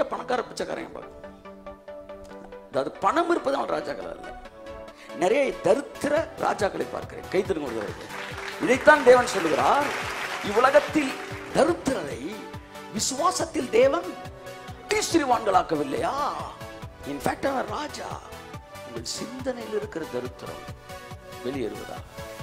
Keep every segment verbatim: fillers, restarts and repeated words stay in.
பணக்கார பிச்சைக்காரன் பார்க்க. அதாவது பணம் இருப்பது அவன் ராஜாக்கள் அல்ல. நிறைய தரித்திர ராஜாக்களை பார்க்கிறேன். கை திரும்ப. இதைத்தான் தேவன் சொல்லுகிறார், இவ்வுலகத்தில் தரித்திரரை விசுவாசத்தில் தேவன் ஐஸ்வரியவான்களாக்கவில்லையா? இன்ஃபேக்ட் அவன் ராஜா. உங்கள் சிந்தனையில் இருக்கிற தரித்திரம் வெளியேறுவதா?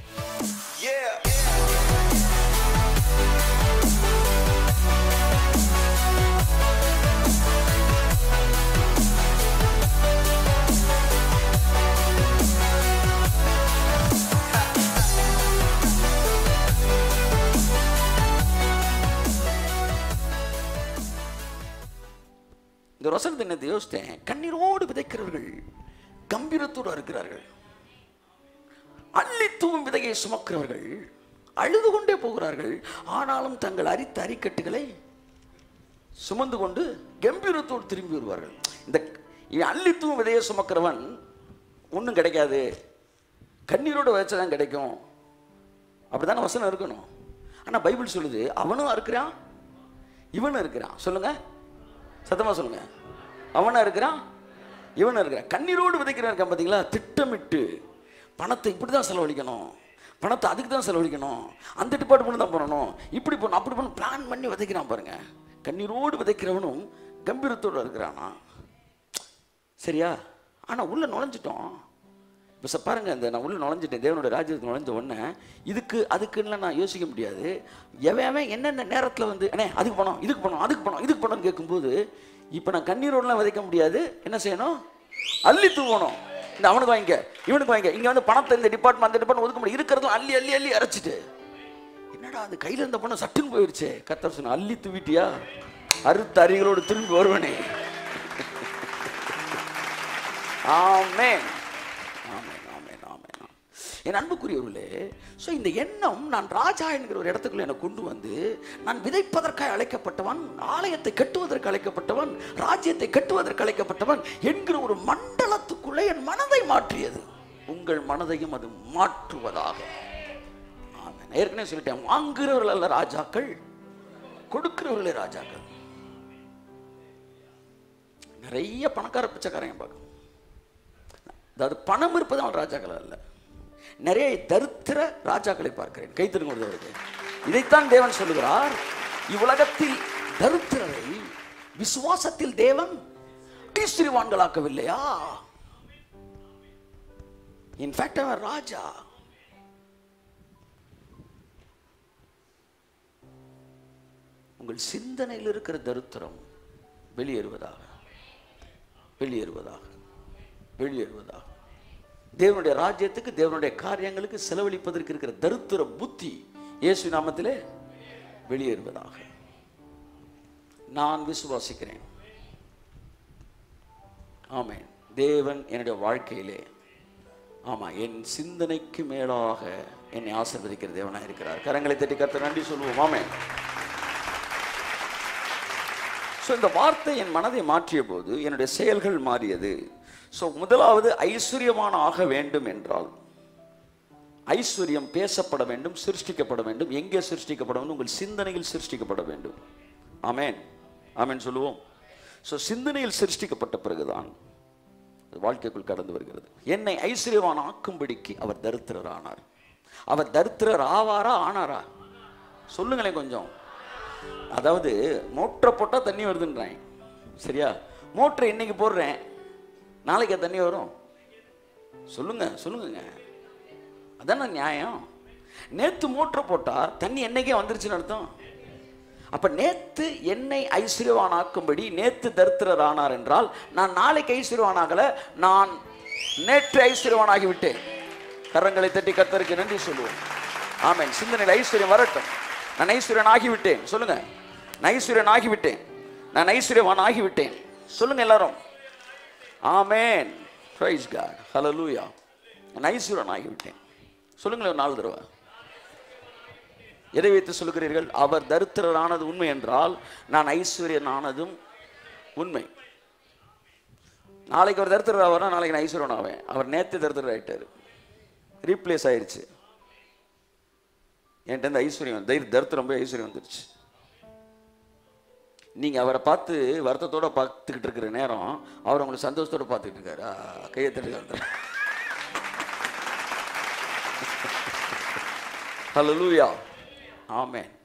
இந்த வசனத்தை என்ன யோசித்தேன். கண்ணீரோடு விதைக்கிறவர்கள் கம்பீரத்தோடு இருக்கிறார்கள். அள்ளித்தூவும் விதையை சுமக்கிறவர்கள் அழுது கொண்டே போகிறார்கள். ஆனாலும் தங்கள் அரித்த அரிக்கட்டுகளை சுமந்து கொண்டு கம்பீரத்தோடு திரும்பி வருவார்கள். இந்த அள்ளித்தூவும் விதையை சுமக்கிறவன் ஒன்றும் கிடைக்காது, கண்ணீரோடு விதைச்சதான் கிடைக்கும், அப்படித்தானே வசனம் இருக்கணும். ஆனால் பைபிள் சொல்லுது, அவனும் இருக்கிறான் இவனும் இருக்கிறான். சொல்லுங்க, சத்தமா சொல்லுங்க. அவனா இருக்கிறான் இவனும் இருக்கிறான். கண்ணீரோடு விதைக்கிறான் இருக்கான் பார்த்தீங்களா? திட்டமிட்டு பணத்தை இப்படி தான் செலவழிக்கணும், பணத்தை அதுக்கு தான் செலவழிக்கணும், அந்த டிபார்ட்மெண்ட் தான் பண்ணணும், இப்படி பண்ணணும் அப்படி பண்ணணும், பிளான் பண்ணி விதைக்கிறான் பாருங்க. கண்ணீரோடு விதைக்கிறவனும் கம்பீரத்தோடு இருக்கிறானா? சரியா? ஆனால் உள்ள நுழைஞ்சிட்டோம். இப்போ பாருங்க, இந்த நான் உள்ள நுழைஞ்சிட்டேன், தேவனோட ராஜ்யத்துக்கு நுழைஞ்ச உடனே இதுக்கு அதுக்குன்னு நான் யோசிக்க முடியாது. எவன் என்னென்ன நேரத்தில் வந்து அண்ணே அதுக்கு போனோம் இதுக்கு போனோம் அதுக்கு போனோம் இதுக்கு போனோம்னு கேட்கும்போது, இப்போ நான் கண்ணீரோடலாம் விதைக்க முடியாது. என்ன செய்யணும்? அள்ளி தூவணும். இந்த அவனுக்கு வாங்கிக்க, இவனுக்கு வாங்கிக்க. இங்கே வந்து பணத்தை இந்த டிபார்ட்மெண்ட் அந்த டிபார்ட்மெண்ட் ஒதுக்க முடியும், இருக்கிறதும் அள்ளி அள்ளி அள்ளி அரைச்சிட்டு, என்னடா அது கையில் இருந்த பணம் சட்டுன்னு போயிடுச்சு. கர்த்தர் சொன்ன, அள்ளி தூவிட்டியா, அறுத்த அரிகளோடு திரும்பி வருவனே. ஆமென். என் அன்புக்குரியவர்களே, ஸோ இந்த எண்ணம், நான் ராஜா என்கிற ஒரு இடத்துக்குள்ள என்னை கொண்டு வந்து, நான் விதைப்பதற்காக அழைக்கப்பட்டவன், ஆலயத்தை கட்டுவதற்கு அழைக்கப்பட்டவன், ராஜ்யத்தை கட்டுவதற்கு அழைக்கப்பட்டவன் என்கிற ஒரு மண்டலத்துக்குள்ளே என் மனதை மாற்றியது. உங்கள் மனதையும் அது மாற்றுவதாக. ஆமென். ஏற்கனவே சொல்லிட்டேன், வாங்குகிறவர்கள் அல்ல ராஜாக்கள், கொடுக்கிறவர்களே ராஜாக்கள். நிறைய பணக்கார பிச்சைக்காரன் பார்க்க. அதாவது பணம் இருப்பது அவன் ராஜாக்கள் அல்ல. நிறைய தரித்திர ராஜாக்களை பார்க்கிறேன். கை திரும்ப. இதைத்தான் தேவன் சொல்லுகிறார், இவ்வுலகத்தில் தரித்திரரை விசுவாசத்தில் தேவன் ஐஸ்வரியவான்களாக்கவில்லையா? இன்ஃபேக்ட் அவன் ராஜா. உங்கள் சிந்தனையில் இருக்கிற தரித்திரம் வெளியேறுவதாக, வெளியேறுவதாக, வெளியேறுவதாக. தேவனுடைய ராஜ்யத்துக்கு, தேவனுடைய காரியங்களுக்கு செலவழிப்பதற்கு இருக்கிற தரித்திர புத்தி இயேசு நாமத்திலே வெளியேறுவதாக நான் விசுவாசிக்கிறேன். ஆமென். தேவன் என்னுடைய வாழ்க்கையிலே, ஆமா, என் சிந்தனைக்கு மேலாக என்னை ஆசீர்வதிக்கிற தேவனாக இருக்கிறார். கரங்களை தட்டி கர்த்தருக்கு நன்றி சொல்லுவோம். ஆமென். ஸோ இந்த வார்த்தை என் மனதை மாற்றிய போது என்னுடைய செயல்கள் மாறியது. ஸோ முதலாவது, ஐஸ்வர்யமான ஆக வேண்டும் என்றால் ஐஸ்வர்யம் பேசப்பட வேண்டும், சிருஷ்டிக்கப்பட வேண்டும். எங்கே சிருஷ்டிக்கப்பட வேண்டும்? உங்கள் சிந்தனையில் சிருஷ்டிக்கப்பட வேண்டும். ஆமென். ஆமென் சொல்லுவோம். ஸோ சிந்தனையில் சிருஷ்டிக்கப்பட்ட பிறகுதான் வாழ்க்கைக்குள் கடந்து வருகிறது. என்னை ஐஸ்வர்யவான் ஆக்கும்படிக்கு அவர் தரித்திரர் ஆனார். அவர் தரித்திரர் ஆவாரா ஆனாரா? சொல்லுங்களேன் கொஞ்சம். அதாவது மோட்டரை போட்டால் தண்ணி வருதுன்றாங்க. சரியா? மோட்டரை இன்னைக்கு போடுறேன், நாளைக்கு தண்ணி வரும். சொல்லுங்க சொல்லுங்க, அதான நியாயம். நேத்து மோட்டரை போட்டா தண்ணி என்னைக்கே வந்துருச்சுன்னு அர்த்தம். அப்ப நேத்து என்னை ஐஸ்வர்யவான் ஆக்கும்படி நேத்து தரித்திரர் ஆனார் என்றால், நான் நாளைக்கு ஐஸ்வர்யவான் ஆகல, நான் நேற்று ஐஸ்வர்யவான் ஆகிவிட்டேன். கரங்களை தட்டி கர்த்தருக்கு நன்றி சொல்லுவோம். ஆமென். சிந்தனையில் ஐஸ்வர்யம் வரட்டும். நான் ஐஸ்வர்யன் ஆகிவிட்டேன். சொல்லுங்க, நான் ஐஸ்வர்யன் ஆகிவிட்டேன், நான் ஐஸ்வர்யவான் ஆகிவிட்டேன். சொல்லுங்க எல்லாரும். ஆமென். Praise God. ஹல்லேலூயா. நான் ஐஸ்வர்யன் ஆகிவிட்டேன். சொல்லுங்களேன் நாலு தடவை. எதை வைத்து சொல்லுகிறீர்கள்? அவர் தரித்திரரானது உண்மை என்றால் நான் ஐஸ்வர்யன் ஆனதும் உண்மை. நாளைக்கு அவர் தரித்திரர் ஆவாரா, நாளைக்கு நான் ஐஸ்வர்யன் ஆவேன். அவர் நேற்று தரித்திரர் ஆயிட்டாரு, ரீப்ளேஸ் ஆயிடுச்சு. என்கிட்ட இருந்து ஐஸ்வர்யம், தரித்திரம் போய் ஐஸ்வர்யம் வந்துருச்சு. நீங்க அவரை பார்த்து வருத்தத்தோட பார்த்துக்கிட்டு இருக்கிற நேரம் அவர் உங்களுக்கு சந்தோஷத்தோட பார்த்துக்கிட்டு இருக்காரு. கையை தட்டு. ஹல்லேலூயா. ஆமென்.